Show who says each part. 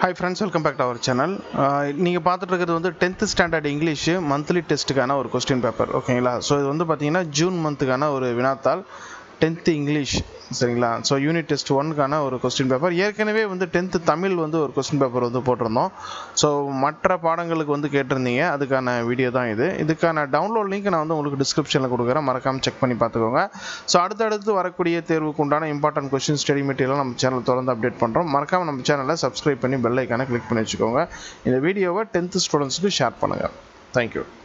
Speaker 1: Hi friends, welcome back to our channel. நீங்க பார்த்துட்டு இருக்கிறது வந்து 10th ஸ்டாண்டர்ட் இங்கிலீஷ் மந்த்லி டெஸ்ட்டுக்கான ஒரு क्वेश्चन பேப்பர் ஓகேங்களா. ஸோ இது வந்து பார்த்தீங்கன்னா ஜூன் மந்த்துக்கான ஒரு வினாத்தாள் 10th இங்கிலீஷ் சரிங்களா. ஸோ யூனிட் டெஸ்ட் 1க்கான ஒரு क्वेश्चन பேப்பர். ஏற்கனவே வந்து 10th தமிழ் வந்து ஒரு क्वेश्चन பேப்பர் வந்து போட்டிருந்தோம். ஸோ மற்ற பாடங்களுக்கு வந்து கேட்டிருந்தீங்க, அதுக்கான வீடியோ தான் இது. இதுக்கான டவுன்லோட் லிங்க் நான் வந்து உங்களுக்கு டிஸ்கிரிப்ஷனில் கொடுக்குறேன், மறக்காமல் செக் பண்ணி பார்த்துக்கோங்க. ஸோ அடுத்தடுத்து வரக்கூடிய தேர்வுக்கு உண்டான இம்பார்ட்டன்ட் கொஸ்டின் ஸ்டடி மெட்டீரியல் நம்ம சேனல் தொடர்ந்து அப்டேட் பண்ணுறோம். மறக்காமல் நம்ம சேனலை சப்ஸ்கிரைப் பண்ணி பெல் ஐக்கானை கிளிக் பண்ணி வச்சுக்கோங்க. இந்த வீடியோவை 10th ஸ்டூடெண்ட்ஸுக்கு ஷேர் பண்ணுங்கள். தேங்க்யூ.